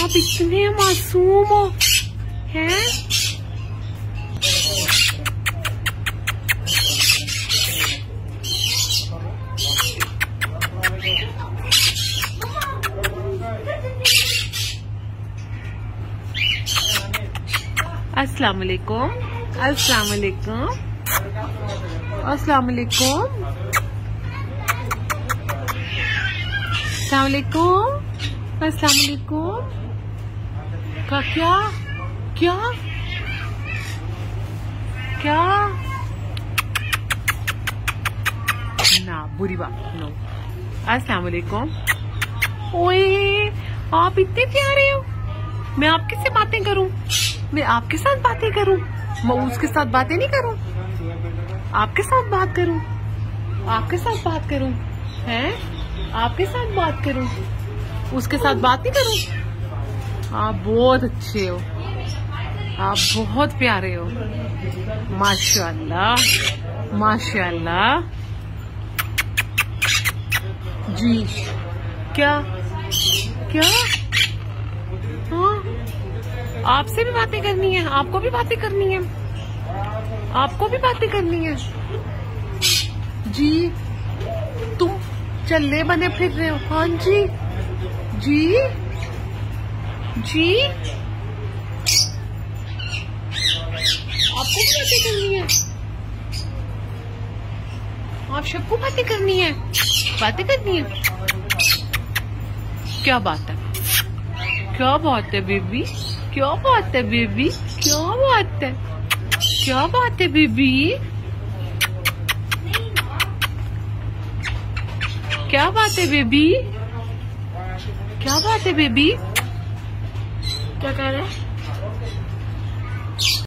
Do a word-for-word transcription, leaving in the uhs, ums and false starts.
आप इतने मासूम हो हैं? अस्सलाम वालेकुम, अस्सलाम वालेकुम, अस्सलाम वालेकुम, अस्सलाम वालेकुम, अस्सलाम वालेकुम। का क्या क्या क्या ना बुरी बात नो। अस्सलाम वालेकुम। ओए आप इतने प्यारे हो, मैं आपके से बातें करूं? मैं आपके साथ बातें करूं? मैं उसके साथ बातें नहीं करूं? आपके साथ बात करूं? आपके साथ बात करूं? हैं? आपके साथ बात करूं? उसके साथ बात नहीं करूं? आप बहुत अच्छे हो, आप बहुत प्यारे हो, माशाल्लाह माशाल्लाह। जी क्या क्या? हाँ, आपसे भी बातें करनी है? आपको भी बातें करनी है? आपको भी बातें करनी है? जी तुम चल्ले बने फिर रहे हो? हाँ जी जी जी आपको भी बातें करनी है? आप सबको बातें करनी है? बातें करनी है? क्या बात है? क्या बात है बेबी? क्या बात है बेबी? क्या बात है? क्या बात है बेबी? क्या बात है बेबी? क्या बात है बेबी? क्या कह रहे हैं?